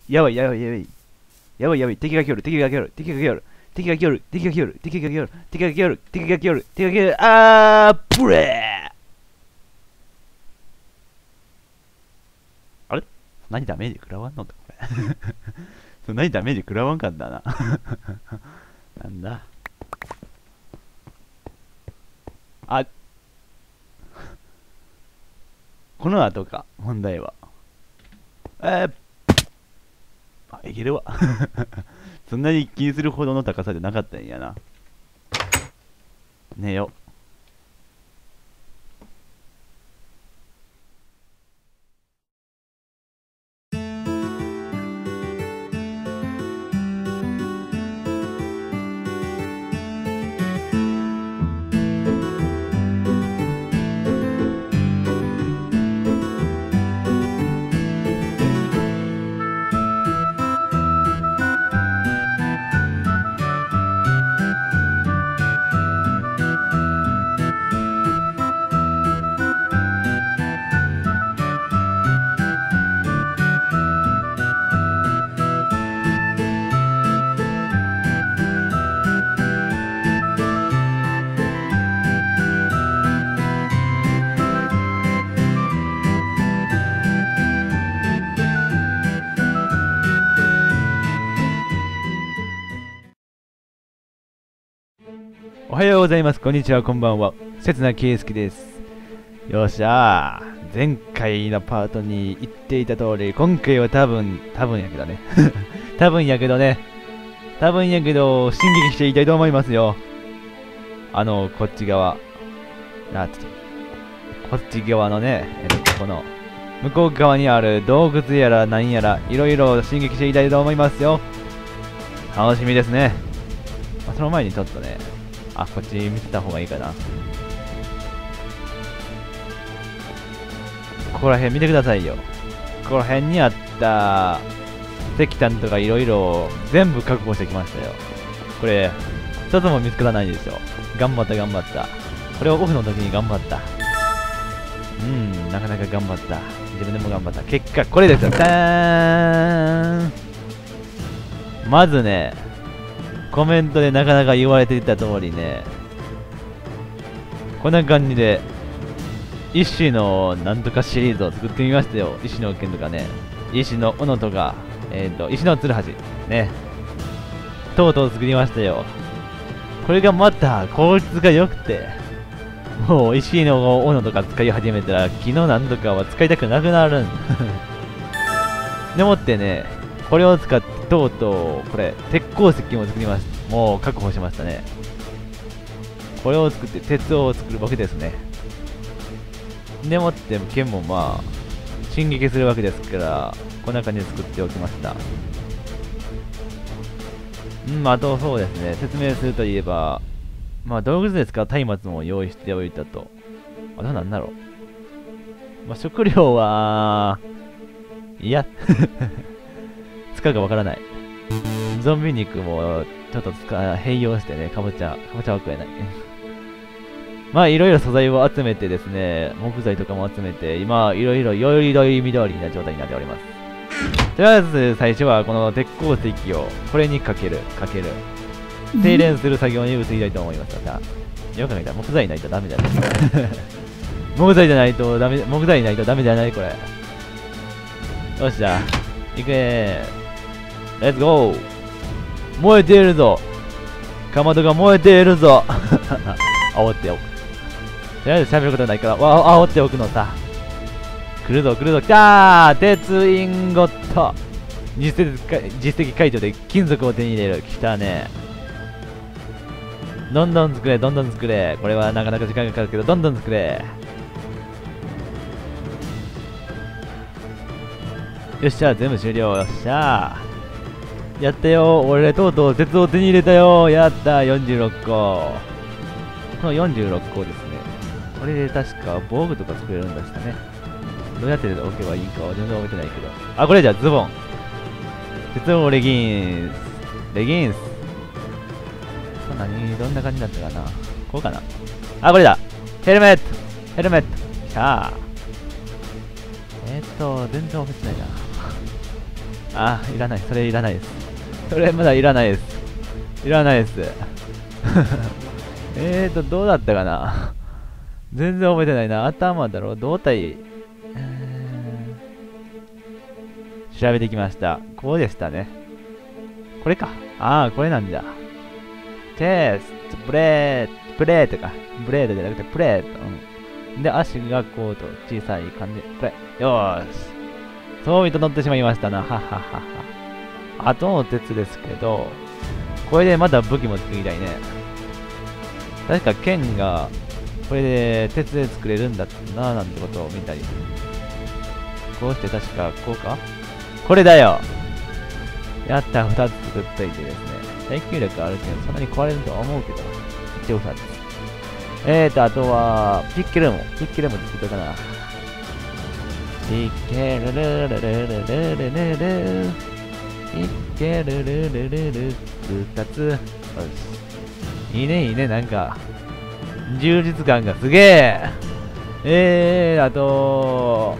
やばいやばいやばい。やばいやばい。敵が来よる。敵が来よる。敵が来よる。敵が来よる。敵が来よる。敵が来よる。敵が来よる。敵が来よる。敵が来よる。ブレー。あれ、何ダメージ食らわんのかこれ。そんなにダメージ食らわんかったな。なんだ。あ、この後か、問題は。あ、いけるわ。そんなに気にするほどの高さじゃなかったんやな。寝よ。おはようございます。こんにちは。こんばんは。刹那圭介です。よっしゃー。前回のパートに言っていた通り、今回は多分やけどね。多分やけど、進撃していきたいと思いますよ。こっち側。こっち側のね、この、向こう側にある洞窟やら何やら、いろいろ進撃していきたいと思いますよ。楽しみですね。その前にちょっとね、こっち見せた方がいいかな。ここら辺見てくださいよ。ここら辺にあった石炭とかいろいろ全部確保してきましたよ。これ、一つも見つからないでしょ。頑張った頑張った。これをオフの時に頑張った。なかなか頑張った。自分でも頑張った。結果、これですよ。ダーン。まずね、コメントでなかなか言われていた通りね、こんな感じで、石のなんとかシリーズを作ってみましたよ。石の剣とかね、石の斧とか、石のつるはし、ね、とうとう作りましたよ。これがまた効率が良くて、もう石の斧とか使い始めたら、木のなんとかは使いたくなくなるん。でもってね、これを使ってとうとう、これ、鉄鉱石も作りました。もう確保しましたね。これを作って鉄を作るわけですね。でもって剣もまあ、進撃するわけですから、こんな感じで作っておきました。あとそうですね、説明するといえば、道具で使う松明も用意しておいたと。あとなんだろう。食料は、いや、使うかわからない。ゾンビ肉もちょっと併用してね、かぼちゃは食えない。いろいろ素材を集めてですね、木材とかも集めて、今、いろいろよりどりみどりな状態になっております。とりあえず最初はこの鉄鉱石をこれにかける。精錬する作業に移りたいと思います。よく考えたら木材ないとダメだね。木材ないとダメじゃないこれ。よっしゃ、行くねー。レッツゴー。燃えているぞ。かまどが燃えているぞ。煽っておく。とりあえず喋ることないから煽っておくのさ。来るぞ来たー。鉄インゴット。実績解除で金属を手に入れる。来たね。どんどん作れ。これはなかなか時間がかかるけど、どんどん作れ。よっしゃ、全部終了。よっしゃー。やったよ。俺とうとう鉄を手に入れたよ。やったー。46個。この46個ですね。これで確か防具とか作れるんだしたね。どうやって置けばいいかは全然覚えてないけど。これじゃズボン。鉄のレギンス。どんな感じだったかな。こうかな。これだ。ヘルメット。きたー。全然覚えてないな。 あ、いらない。それいらないです。それまだいらないです。いらないです。どうだったかな。全然覚えてないな。頭だろ、胴体。調べてきました。こうでしたね。これか。ああ、これなんだ。テスト、プレートか。ブレードじゃなくてプレート。うん。で、足がこうと小さい感じ。これ。よーし。そう整ってしまいましたな。はははは。あとの鉄ですけど、これでまた武器も作りたいね。確か剣が、これで鉄で作れるんだったな、なんてことを見たり。こうして確か、こうかこれだよ。やった、2つ作っといてですね。耐久力あるけど、そんなに壊れるとは思うけど。一応2つ。あとは、ピッケルも作っとかな。ピッケルルルルルルルルルピッケルルルルル2つ。よし。いいね、いいね、なんか、充実感がすげえ。あと、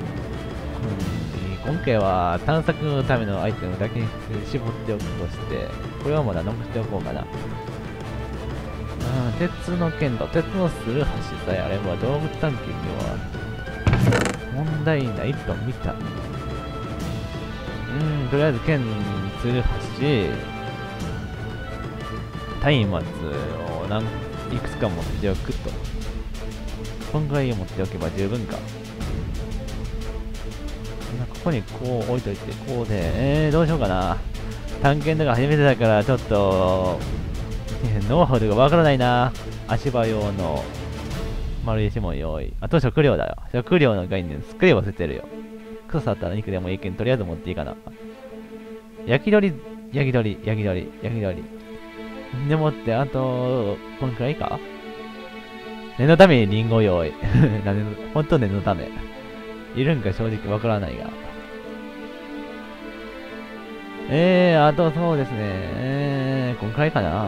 今回は探索のためのアイテムだけに絞っておくとして、これはまだ残しておこうかな。鉄の剣と鉄のスルハシさえあれば動物探検には問題ないと見た。とりあえず剣、スルハシ、松明をいくつか持っておくと。こんぐらいを持っておけば十分か。ここにこう置いといて、こうで、どうしようかな。探検とか初めてだから、ちょっと、ノウハウとかわからないな。足場用の丸石も用意。あと食料だよ。食料の概念すっかり忘れてるよ。草さったら肉でもいいけん、とりあえず持っていいかな。焼き鳥。でもって、あと、こんくらいか。念のためにリンゴ用意。ほんと念のため。いるんか正直わからないが。あとそうですね。こんくらいかな。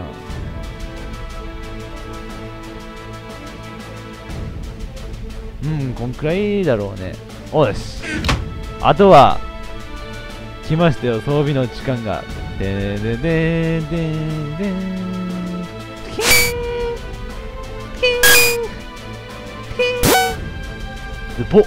こんくらいだろうね。おし。あとは、来ましたよ、装備の時間が。ででででででズポッ。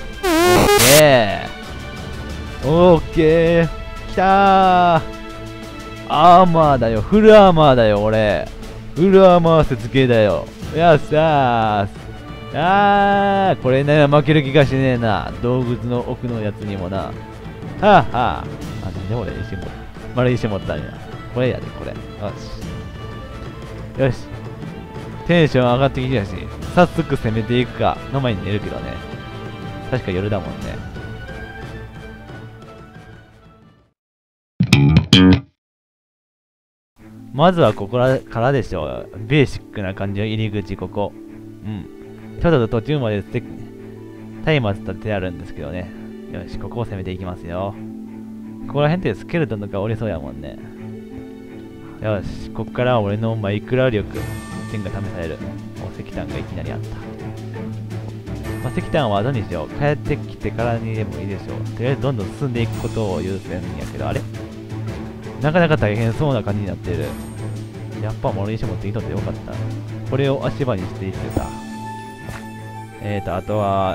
オッケー。きたー。アーマーだよ。フルアーマーだよ、俺。フルアーマー設計だよ。よっしゃー。これね、負ける気がしねえな。動物の奥のやつにもな。はあはあ。なんで俺丸石持ったんや。これやで、これ。よし。よし。テンション上がってきたし、早速攻めていくかの前に寝るけどね。確か夜だもんね。まずはここからでしょう。ベーシックな感じの入り口、ここ。ちょっと途中まで松明立てあるんですけどね。よし、ここを攻めていきますよ。ここら辺ってスケルトンとかおりそうやもんね。よし、ここからは俺のマイクラ力点が試される。石炭がいきなりあった。石炭は後にしよう。帰ってきてからにでもいいでしょう。とりあえずどんどん進んでいくことを優先やけど、あれなかなか大変そうな感じになってる。やっぱ丸石持ってきとってよかった。これを足場にしていってさ。あとは、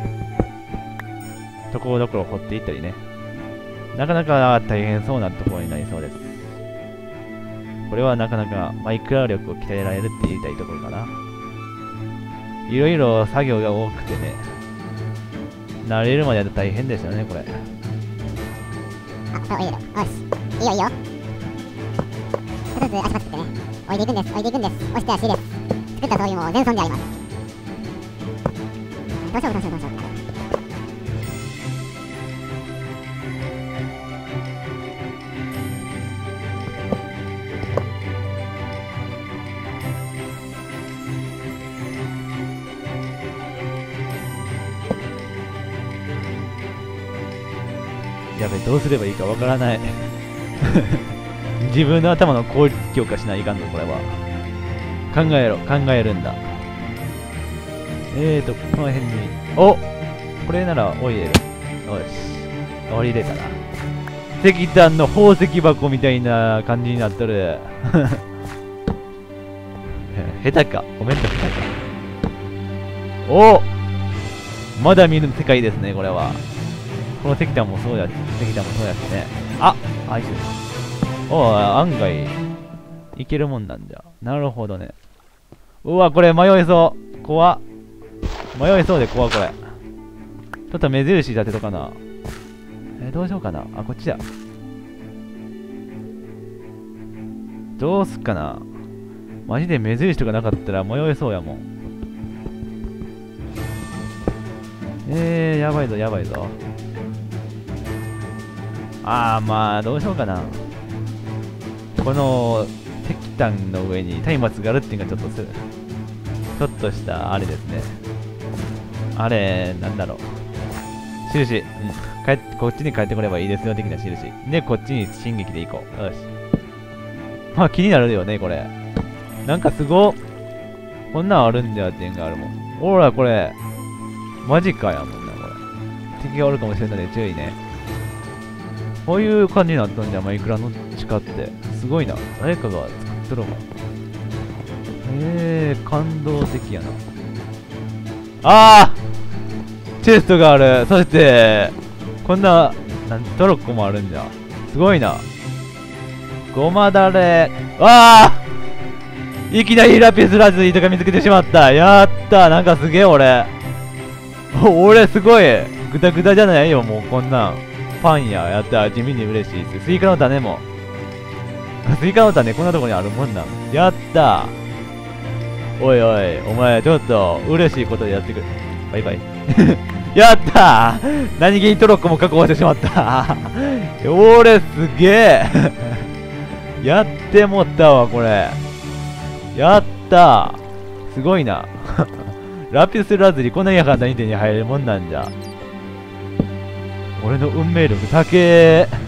ところどころ掘っていったりね。なかなか大変そうなところになりそうです。これはなかなかマイクラ力を鍛えられるって言いたいところかな。いろいろ作業が多くてね。慣れるまでは大変ですよね、これ。 そう、いいよ。よし。いいよ、いいよ。一つずつ足場作ってね。置いていくんです。押して足です。作った装備も全損であります。どうしよう。 やべ、どうすればいいかわからない。自分の頭の効率強化しないかんの、これは。考えるんだ。この辺に。お、これならオイレる。よし。降りれたな。 石炭の宝石箱みたいな感じになっとる。下手か。コメント下手か。お、まだ見ぬ世界ですね、これは。この石炭もそうだし、石炭もそうだしね。あ、あいつ。お、案外、いけるもんなんじゃ。なるほどね。うわ、これ迷いそう。怖っ。迷いそうで怖っ、これ。ちょっと目印立てとかな。どうしようかな。あ、こっちだ。どうすっかな。マジで目印とかなかったら迷いそうやもん。やばいぞ、やばいぞ。まあ、どうしようかな。この石炭の上に松明があるっていうのがちょっとしたあれですね。あれ、なんだろう。印。こっちに帰ってこればいいですよ、的な印。で、こっちに進撃で行こう。よし。まあ、気になるよね、これ。なんかすご、こんなんあるんだよっていうのがあるもん。ほら、これ。マジかやもんな、これ。敵がおるかもしれないので注意ね。こういう感じになったんじゃ、マイクラの地下って。すごいな。誰かが作っとるもん。感動的やな。チェストがある。そして、こんな、トロッコもあるんじゃ。すごいな。ごまだれ。いきなりラピスラズリとか見つけてしまった。やったー。なんかすげえ俺。俺すごい。グダグダじゃないよ、もうこんなん。パンや。やったー。地味に嬉しいです。スイカの種も。スイカの種こんなとこにあるもんなん。やったー。おいおい、お前ちょっと嬉しいことでやってくる。バイバイ。やったー。何気にトロッコも確保してしまった。俺すげえ。やってもったわ、これ。やったー。すごいな。ラピスラズリこんなに簡単に手に入るもんなんじゃ。俺の運命力高えー。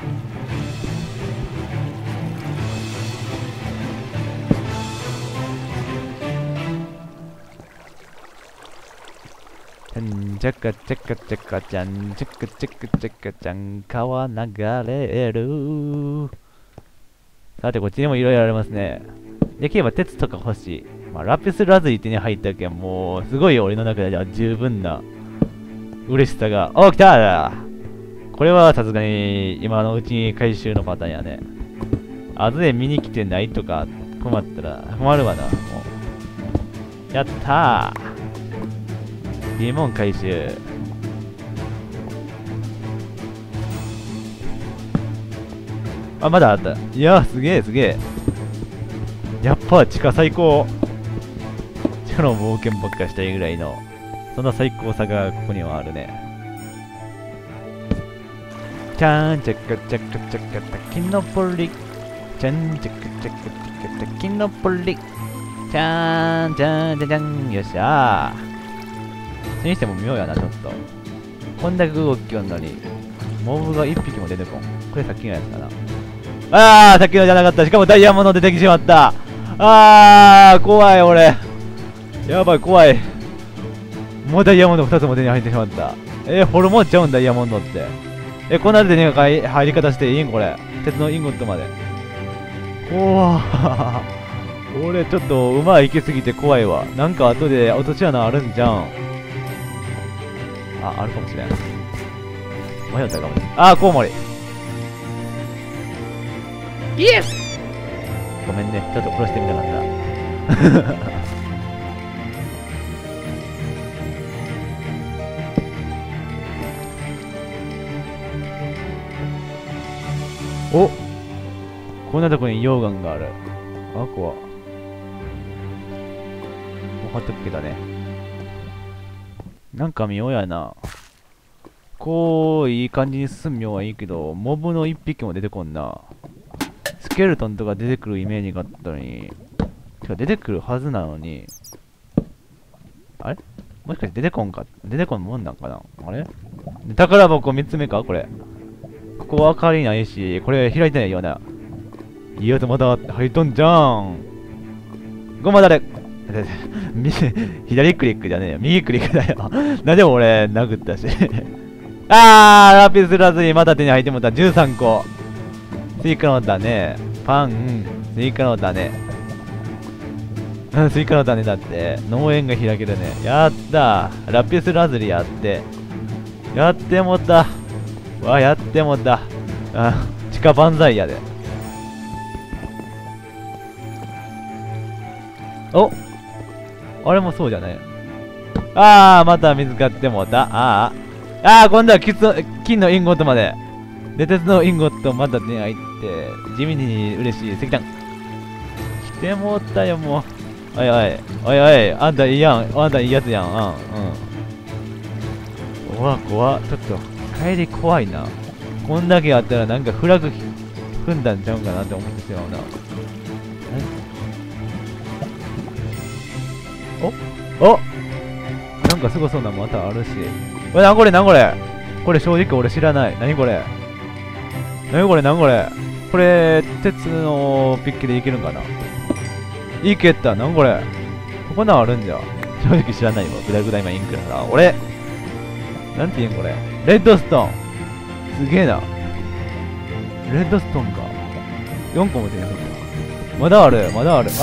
チャカチャカチャカちゃん、チャカチャカチャカちゃん、川流れる。さて、こっちにもいろいろありますね。できれば鉄とか欲しい。まあ、ラピスラズリ手に入ったけん、もう、すごいよ、俺の中では十分な嬉しさが。来たー。これはさすがに、今のうちに回収のパターンやね。後で見に来てないとか困ったら、困るわな、もう。やったー。いいもん回収。まだあった。いやすげえすげえ。やっぱ地下最高。地下の冒険ばっかしたいぐらいの、そんな最高さがここにはあるね。ちゃんちゃかちゃかちゃかたきのぼり。ちゃんちゃかちゃかちゃかたきのぼり。ちゃんちゃんちゃんちゃん。よっしゃー。それにしても妙やな、ちょっと。こんだけ動きよんのに、モブが1匹も出てこん。これさっきのやつかな。さっきのじゃなかった。しかもダイヤモンド出てきてしまった。怖い、俺。やばい、怖い。もうダイヤモンド2つも手に入ってしまった。ホルモンちゃうん、ダイヤモンドって。こんな手に入り方していいんこれ。鉄のインゴットまで。俺、ちょっと馬行きすぎて怖いわ。なんか後で落とし穴あるんじゃん。あるかもしれん。迷ったかもしれん。コウモリ。イエス。ごめんね。ちょっと殺してみたかった。こんなとこに溶岩がある。怖もう畑だね。なんか妙やな。いい感じに進む妙はいいけど、モブの1匹も出てこんな。スケルトンとか出てくるイメージがあったのに、出てくるはずなのに、あれもしかして出てこんもんなんかな。あれ宝箱3つ目かこれ。ここは明かりないし、これ開いてないような。いや、まだ入っとんじゃん。ごまだれ。左クリックじゃねえよ。右クリックだよ。なんでも俺、殴ったし。 ラピスラズリまた手に入ってもった。13個。スイカの種、パン、スイカの種。スイカの種だって。農園が開けるね。やったー。ラピスラズリやって。やってもった。やってもった。地下万歳やで。お、あれもそうじゃない。また見つかってもた。今度は金のインゴットまで。で、鉄のインゴットまた手に入って、地味に嬉しい石炭。来てもったよ、もう。おい、あんたいいやん。あんたいいやつやん。怖っ。ちょっと、帰り怖いな。こんだけあったらなんかフラグ踏んだんちゃうんかなって思ってしまうな。なんかすごそうなのまたあるし。なんこれこれ正直俺知らない。何これこれ、鉄のピッキでいけるんかないけた。なんこれここなんあるんじゃ。正直知らないわ。グダグダ今インクだな。俺、なんて言うんこれ。レッドストーン。すげえな。レッドストーンか。4個も手に入った。まだある。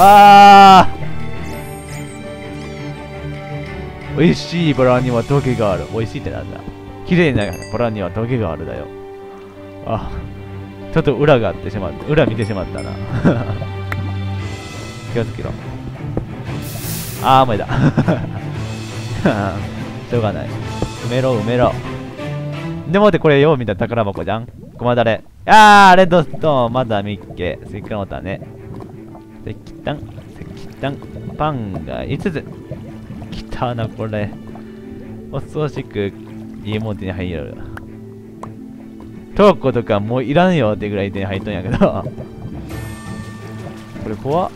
美味しいバラにはトゲがある。美味しいってなんだ。綺麗なバラにはトゲがあるだよ。ちょっと裏があってしまった。裏見てしまったな。気をつけろ。前だ。しょうがない。埋めろ。でもってこれよう見た宝箱じゃん。ごまだれ。レッドストーン、まだミッケ、スイカの種。石炭、パンが5つ。きたな、これ。恐ろしくいいもん手に入る。トーコとかもういらんよってぐらい手に入っとんやけど。これ怖っ。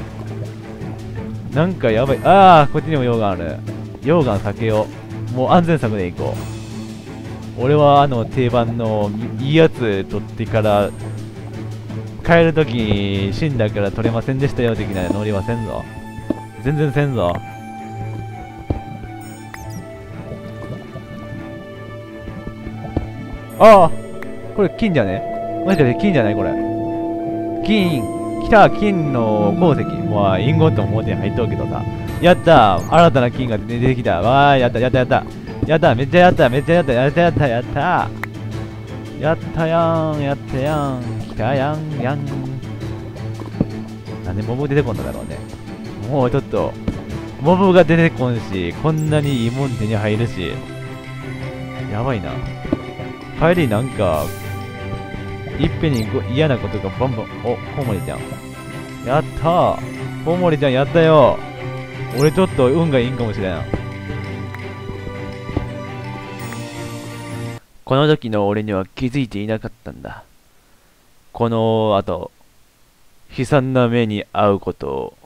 なんかやばい。こっちにも溶岩ある。溶岩避けよう。もう安全策でいこう。俺は定番のいいやつ取ってから帰るときに死んだから取れませんでしたよ的なノリはせんぞ。全然せんぞ。これ金じゃね？もしかして金じゃないこれ。金の鉱石。インゴットももう手に入っとうけどさ。やったー、新たな金が出てきた。やった。めっちゃやった。やったやん。来たやん。なんでモブ出てこんのだろうね。もうちょっと、モブが出てこんし、こんなにいいもん手に入るし。やばいな。帰りなんか、いっぺんに嫌なことがバンバン。コウモリちゃん。やったー。コウモリちゃんやったよ。俺ちょっと運がいいんかもしれん。この時の俺には気づいていなかったんだ。この後、悲惨な目に遭うことを。